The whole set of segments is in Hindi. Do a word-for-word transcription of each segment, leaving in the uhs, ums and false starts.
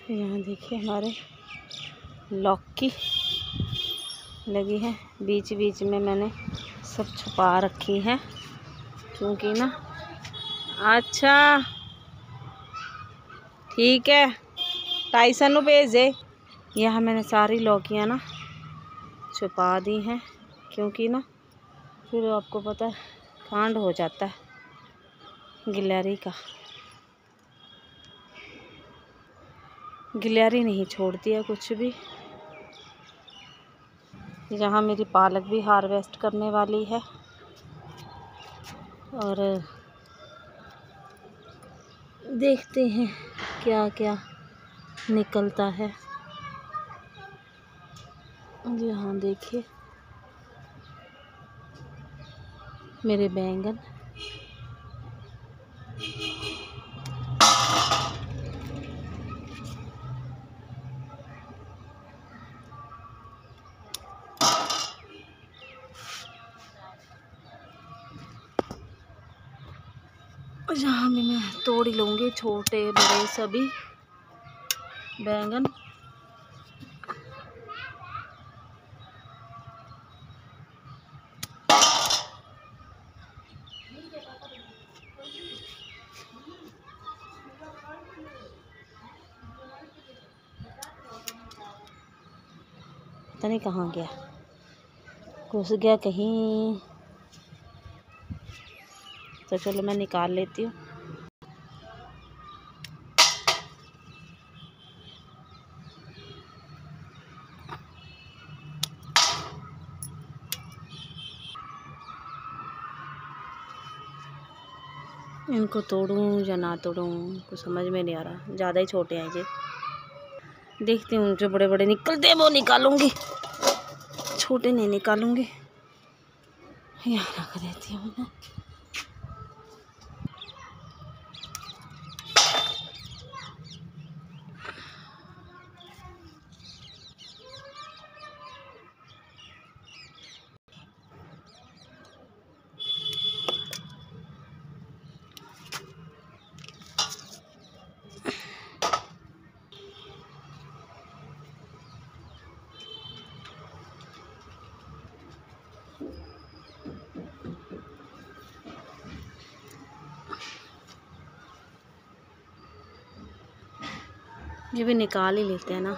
यहाँ देखिए हमारे लौकी लगी है, बीच बीच में मैंने सब छुपा रखी है क्योंकि ना। अच्छा ठीक है, टाइसन भेज दे। यहाँ मैंने सारी लौकियाँ ना छुपा दी हैं क्योंकि ना फिर आपको पता है कांड हो जाता है गिलहरी का। गिलहरी नहीं छोड़ती है कुछ भी। यहाँ मेरी पालक भी हार्वेस्ट करने वाली है और देखते हैं क्या क्या निकलता है। यहाँ देखिए मेरे बैंगन। यहाँ भी मैं तोड़ ही लूँगी छोटे बड़े सभी बैंगन। पता नहीं कहाँ गया, घुस गया कहीं। तो चलो मैं निकाल लेती हूँ। इनको तोड़ूं या ना तोड़ूं कुछ समझ में नहीं आ रहा, ज़्यादा ही छोटे हैं ये। देखती हूँ जो बड़े बड़े निकलते हैं वो निकालूंगी, छोटे नहीं निकालूंगी। यहाँ रख देती हूँ मैं। ये भी निकाल ही लेते हैं ना।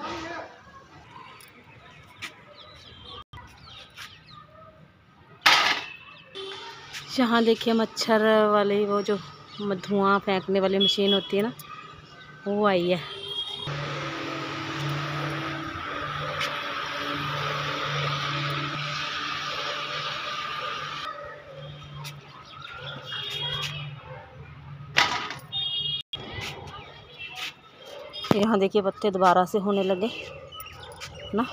यहाँ देखिए मच्छर वाली वो जो धुआं फेंकने वाली मशीन होती है ना, वो आई है। यहाँ देखिए पत्ते दोबारा से होने लगे ना।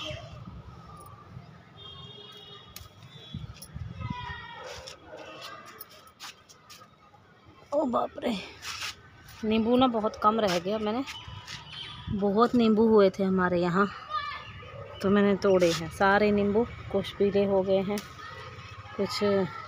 ओ बाप रे, नींबू ना बहुत कम रह गया। मैंने बहुत नींबू हुए थे हमारे यहाँ, तो मैंने तोड़े हैं सारे नींबू। कुछ पीले हो गए हैं, कुछ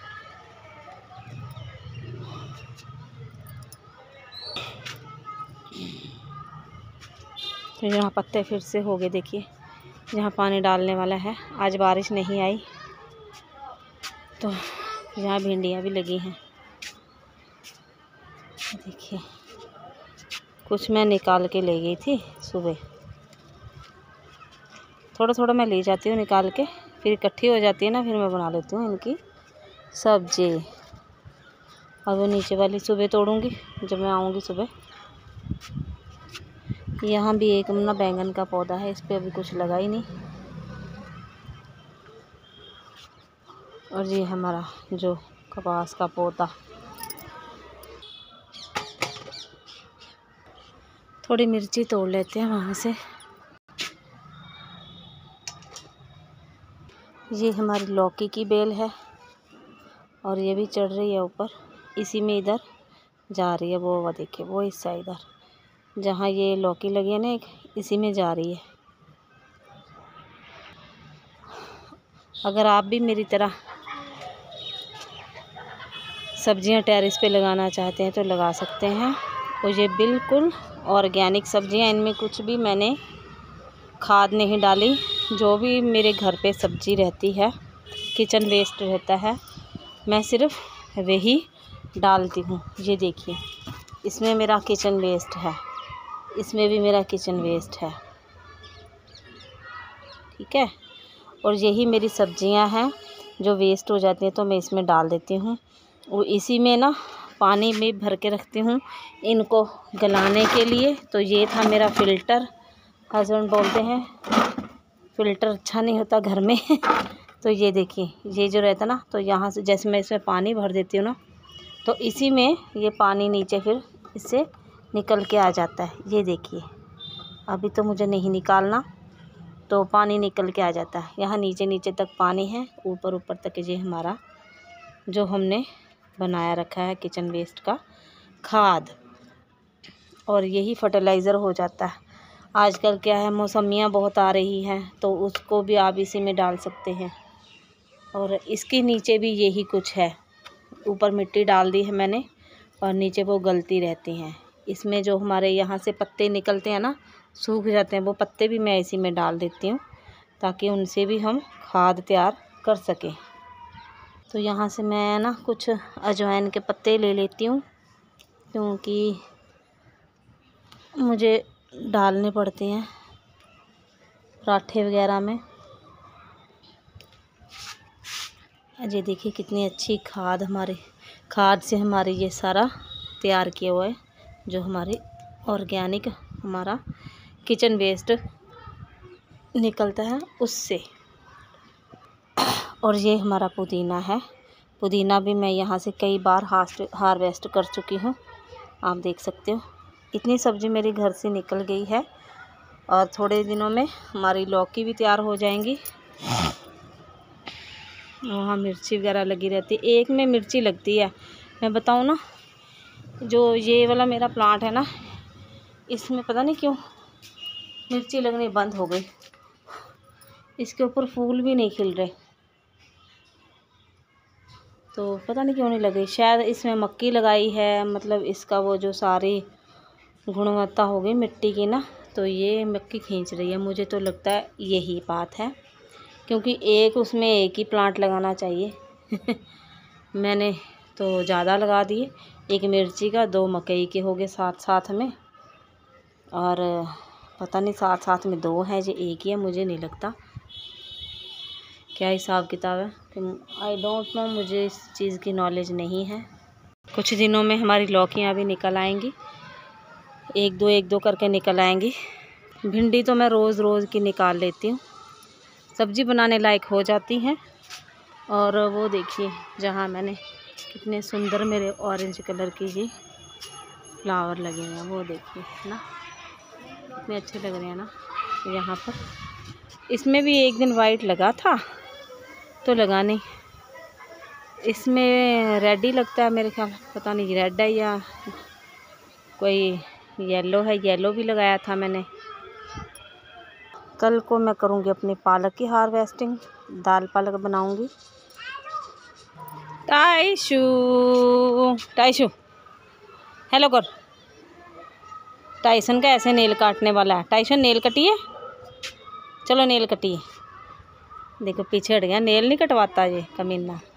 तो यहाँ पत्ते फिर से हो गए। देखिए यहाँ पानी डालने वाला है, आज बारिश नहीं आई तो यहाँ भिंडियाँ भी लगी हैं। देखिए कुछ मैं निकाल के ले गई थी सुबह, थोड़ा थोड़ा मैं ले जाती हूँ निकाल के, फिर इकट्ठी हो जाती है ना, फिर मैं बना लेती हूँ इनकी सब्जी। अब वो नीचे वाली सुबह तोड़ूंगी जब मैं आऊँगी सुबह। यहाँ भी एक ना बैंगन का पौधा है, इस पर अभी कुछ लगा ही नहीं। और ये हमारा जो कपास का पौधा। थोड़ी मिर्ची तोड़ लेते हैं वहाँ से। ये हमारी लौकी की बेल है और ये भी चढ़ रही है ऊपर, इसी में इधर जा रही है। वो वो देखिए वो हिस्सा इधर जहाँ ये लौकी लगी है ना एक, इसी में जा रही है। अगर आप भी मेरी तरह सब्जियां टेरेस पे लगाना चाहते हैं तो लगा सकते हैं। और ये बिल्कुल ऑर्गेनिक सब्जियां, इनमें कुछ भी मैंने खाद नहीं डाली। जो भी मेरे घर पे सब्जी रहती है, किचन वेस्ट रहता है, मैं सिर्फ वही डालती हूँ। ये देखिए, इसमें मेरा किचन वेस्ट है, इसमें भी मेरा किचन वेस्ट है, ठीक है। और यही मेरी सब्जियां हैं जो वेस्ट हो जाती हैं तो मैं इसमें डाल देती हूँ। और इसी में ना पानी में भर के रखती हूँ इनको गलाने के लिए। तो ये था मेरा फ़िल्टर। हस्बैंड बोलते हैं फ़िल्टर अच्छा नहीं होता घर में तो ये देखिए, ये जो रहता ना, तो यहाँ से जैसे मैं इसमें पानी भर देती हूँ ना, तो इसी में ये पानी नीचे फिर इससे निकल के आ जाता है। ये देखिए, अभी तो मुझे नहीं निकालना, तो पानी निकल के आ जाता है। यहाँ नीचे नीचे तक पानी है, ऊपर ऊपर तक ये हमारा जो हमने बनाया रखा है किचन वेस्ट का खाद, और यही फर्टिलाइज़र हो जाता है। आजकल क्या है, मौसमियाँ बहुत आ रही हैं, तो उसको भी आप इसी में डाल सकते हैं। और इसके नीचे भी यही कुछ है, ऊपर मिट्टी डाल दी है मैंने और नीचे वो गलती रहती हैं। इसमें जो हमारे यहाँ से पत्ते निकलते हैं ना, सूख जाते हैं, वो पत्ते भी मैं इसी में डाल देती हूँ ताकि उनसे भी हम खाद तैयार कर सकें। तो यहाँ से मैं ना कुछ अजवाइन के पत्ते ले लेती हूँ, क्योंकि मुझे डालने पड़ते हैं पराठे वगैरह में। ये देखिए कितनी अच्छी खाद, हमारे खाद से हमारे ये सारा तैयार किया हुआ है, जो हमारे ऑर्गेनिक हमारा किचन वेस्ट निकलता है उससे। और ये हमारा पुदीना है, पुदीना भी मैं यहाँ से कई बार हार्वेस्ट कर चुकी हूँ। आप देख सकते हो इतनी सब्ज़ी मेरी घर से निकल गई है, और थोड़े दिनों में हमारी लौकी भी तैयार हो जाएंगी। वहाँ मिर्ची वगैरह लगी रहती है, एक में मिर्ची लगती है। मैं बताऊँ ना, जो ये वाला मेरा प्लांट है ना, इसमें पता नहीं क्यों मिर्ची लगनी बंद हो गई, इसके ऊपर फूल भी नहीं खिल रहे, तो पता नहीं क्यों नहीं लगे। शायद इसमें मक्की लगाई है, मतलब इसका वो जो सारी गुणवत्ता हो गई मिट्टी की ना, तो ये मक्की खींच रही है। मुझे तो लगता है यही बात है, क्योंकि एक उसमें एक ही प्लांट लगाना चाहिए मैंने तो ज़्यादा लगा दिए, एक मिर्ची का, दो मकई के हो गए साथ साथ में, और पता नहीं साथ साथ में दो हैं, जो एक ही है, मुझे नहीं लगता। क्या हिसाब किताब है, आई डोंट नो, मुझे इस चीज़ की नॉलेज नहीं है। कुछ दिनों में हमारी लौकियाँ भी निकल आएंगी, एक दो एक दो करके निकल आएंगी। भिंडी तो मैं रोज़ रोज़ की निकाल लेती हूँ, सब्ज़ी बनाने लायक हो जाती हैं। और वो देखिए, जहाँ मैंने कितने सुंदर मेरे ऑरेंज कलर की ही फ्लावर लगे हैं, वो देखिए ना, कितने अच्छे लग रहे हैं ना यहाँ पर। इसमें भी एक दिन वाइट लगा था, तो लगा नहीं, इसमें रेड ही लगता है मेरे ख्याल, पता नहीं रेड है या कोई येलो है, येलो भी लगाया था मैंने। कल को मैं करूँगी अपनी पालक की हार्वेस्टिंग, दाल पालक बनाऊँगी। टाइशू टाइशू हेलो कर, टाइसन का ऐसे नेल काटने वाला है। टाइसन नेल कटिए, चलो नेल कटिए। देखो पीछे हट गया, नेल नहीं कटवाता ये कमीना।